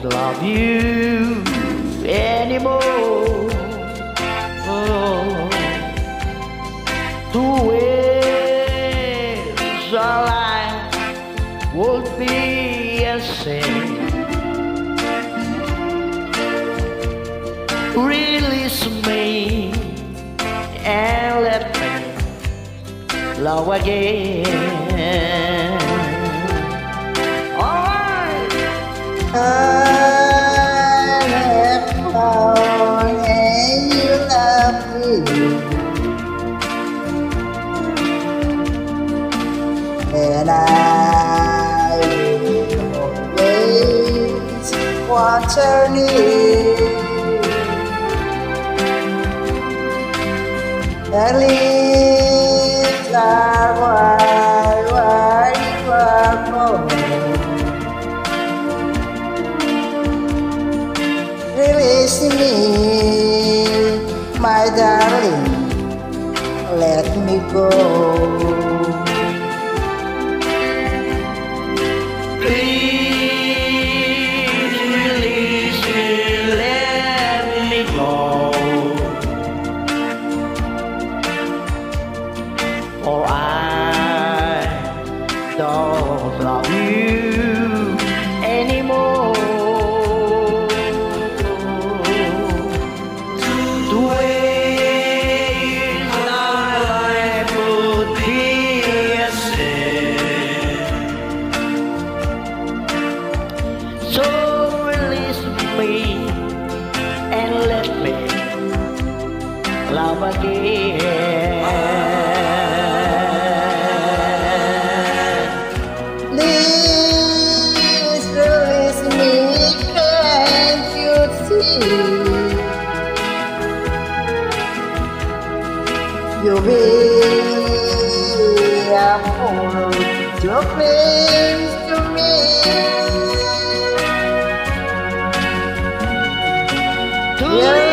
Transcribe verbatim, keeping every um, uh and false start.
love you anymore. Oh, to waste our life would be a sin. Release me and let me love again. Alright. I have found and you love me, and I will always want to need. At least I why why you are going. Release me, my darling, let me go. Please release me, let me go. For I don't love you anymore. The way our life would be a sin. So release me and let me love again. Please release me, can't you see? You'll be a fool to cling to me. To